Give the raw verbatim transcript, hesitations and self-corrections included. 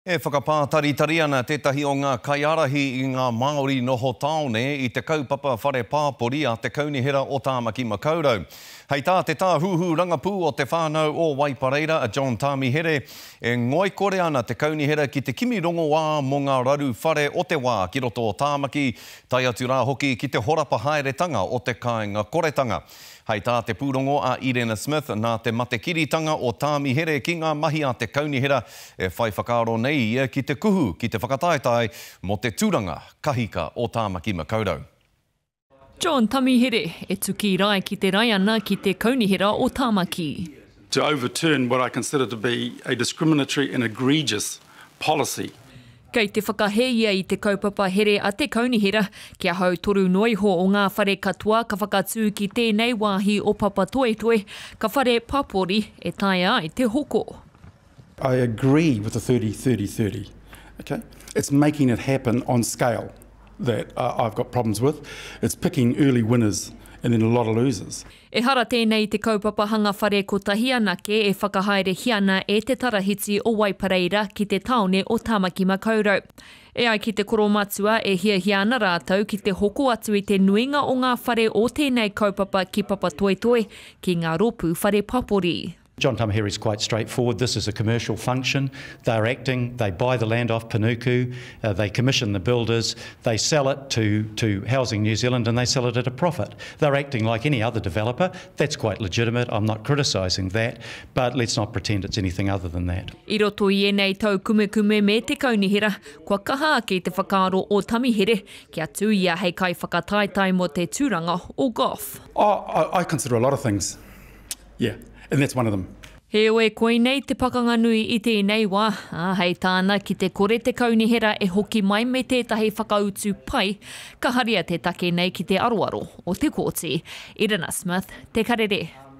E whakapātaritari ana tētahi o ngā kaiarahi i ngā Māori noho taone i te kaupapa whare pāpori a te kaunihera o Tāmaki Makaurau. Hei tā te tā huhu rangapū o te Whānau o Waipareira a John Tamihere e ngoikore ana te kaunihera ki te kimirongo wā mō ngā raru whare o te wā ki roto o Tāmaki, tai atu rā hoki ki te horapa haeretanga o te kāinga koretanga. Hei tā te pūrongo a Irena Smith nā te matekiritanga o Tamihere ki ngā mahi a te kaunihera e whai whakaaro nei ia ki te kuhu, ki te whakataetai mo te tūranga kahika o Tāmaki Makaurau. John Tamihere e tuki rai ki te rai ana ki te kaunihera o Tāmaki. To overturn what I consider to be a discriminatory and egregious policy. Kei te whakaheia i te kaupapa here a te kaunihera, kia hau toru noiho o ngā whare katoa ka whakatū ki tēnei wāhi o papa toe toe, ka whare papori e tae ai te hoko. I agree with the thirty thirty thirty. Okay? It's making it happen on scale that uh, I've got problems with. It's picking early winners and then a lot of losers. E hara tēnei te kaupapa hanga whare ko tahi anake e whakahaere hiana e te tarahiti o Waipareira ki te taone o Tāmaki Makaurau. E ai ki te koromatua e hia hiana rātau ki te hoko atu i te nuinga o ngā whare o tēnei kaupapa ki papa toe toe ki ngā ropu whare papori. John Tamihere is quite straightforward. This is a commercial function. They're acting, they buy the land off Panuku, uh, they commission the builders, they sell it to, to Housing New Zealand and they sell it at a profit. They're acting like any other developer. That's quite legitimate. I'm not criticising that, but let's not pretend it's anything other than that. I roto i enei tau kume kume me te kaunihera, kua kaha ki te whakaaro o Tamihere, kia tū ia hei kai whakataetai mo te tūranga o golf. Oh, I, I consider a lot of things. Yeah. And that's one of them. He oe koe nei te pakanga nui i tēnei wā, a hei tāna ki te kore te kaunihera e hoki mai me tētahi whakautu pai, ka haria te take nei ki te aroaro o te kōti. Irena Smith, te Karere.